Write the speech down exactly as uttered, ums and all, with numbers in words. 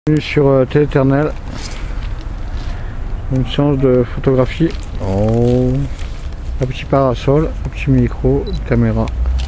Sur euh, Téléternel, une séance de photographie. Oh, un petit parasol, un petit micro, une caméra.